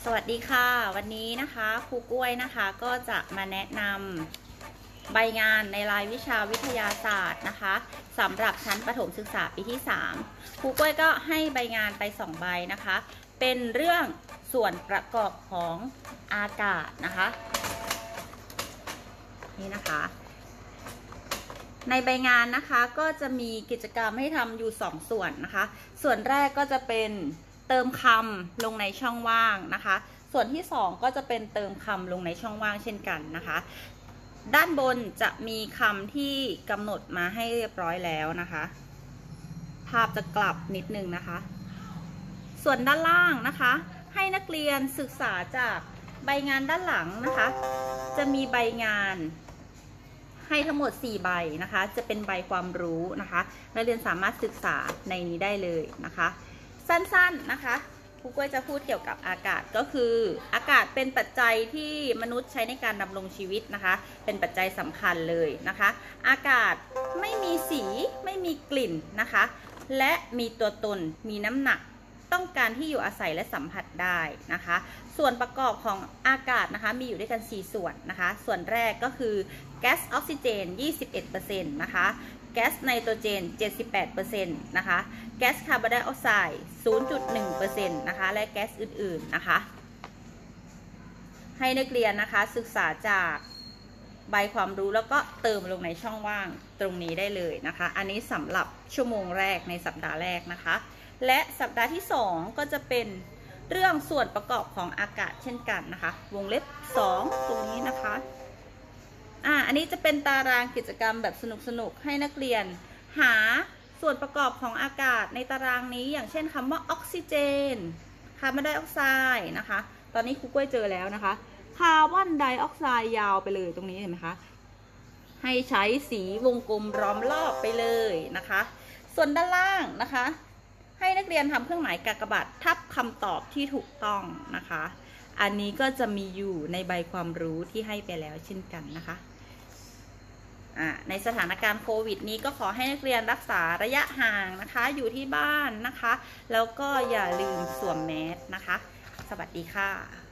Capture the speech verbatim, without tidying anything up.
สวัสดีค่ะวันนี้นะคะครูกล้วยนะคะก็จะมาแนะนำใบงานในรายวิชาวิทยาศาสตร์นะคะสำหรับชั้นประถมศึกษาปีที่สามครูกล้วยก็ให้ใบงานไปสองใบนะคะเป็นเรื่องส่วนประกอบของอากาศนะคะนี่นะคะในใบงานนะคะก็จะมีกิจกรรมให้ทำอยู่สองส่วนนะคะส่วนแรกก็จะเป็นเติมคำลงในช่องว่างนะคะส่วนที่สองก็จะเป็นเติมคำลงในช่องว่างเช่นกันนะคะด้านบนจะมีคำที่กำหนดมาให้เรียบร้อยแล้วนะคะภาพจะกลับนิดนึงนะคะส่วนด้านล่างนะคะให้นักเรียนศึกษาจากใบงานด้านหลังนะคะจะมีใบงานให้ทั้งหมดสี่ใบนะคะจะเป็นใบความรู้นะคะนักเรียนสามารถศึกษาในนี้ได้เลยนะคะสั้นๆนะคะครูกล้วยจะพูดเกี่ยวกับอากาศก็คืออากาศเป็นปัจจัยที่มนุษย์ใช้ในการดำรงชีวิตนะคะเป็นปัจจัยสำคัญเลยนะคะอากาศไม่มีสีไม่มีกลิ่นนะคะและมีตัวตนมีน้ำหนักต้องการที่อยู่อาศัยและสัมผัสได้นะคะส่วนประกอบของอากาศนะคะมีอยู่ด้วยกันสี่ส่วนนะคะส่วนแรกก็คือแก๊สออกซิเจน ยี่สิบเอ็ดเปอร์เซ็นต์ นะคะแก๊สไนโตรเจน เจ็ดสิบแปดเปอร์เซ็นต์ นะคะแก๊สคาร์บอนไดออกไซด์ ศูนย์จุดหนึ่งเปอร์เซ็นต์ นะคะและแก๊สอื่นๆนะคะให้นักเรียนนะคะศึกษาจากใบความรู้แล้วก็เติมลงในช่องว่างตรงนี้ได้เลยนะคะอันนี้สำหรับชั่วโมงแรกในสัปดาห์แรกนะคะและสัปดาห์ที่สองก็จะเป็นเรื่องส่วนประกอบของอากาศเช่นกันนะคะวงเล็บสองตรงนี้นะคะอ่าอันนี้จะเป็นตารางกิจกรรมแบบสนุกๆให้นักเรียนหาส่วนประกอบของอากาศในตารางนี้อย่างเช่นคำว่าออกซิเจนคาร์บอนไดออกไซด์นะคะตอนนี้ครูกล้วยเจอแล้วนะคะคาร์บอนไดออกไซด์ยาวไปเลยตรงนี้เห็นไหมคะให้ใช้สีวงกลมล้อมรอบไปเลยนะคะส่วนด้านล่างนะคะให้นักเรียนทำเครื่องหมายกากบาททับคำตอบที่ถูกต้องนะคะอันนี้ก็จะมีอยู่ในใบความรู้ที่ให้ไปแล้วเช่นกันนะคะในสถานการณ์โควิดนี้ก็ขอให้นักเรียนรักษาระยะห่างนะคะอยู่ที่บ้านนะคะแล้วก็อย่าลืมสวมแมสนะคะสวัสดีค่ะ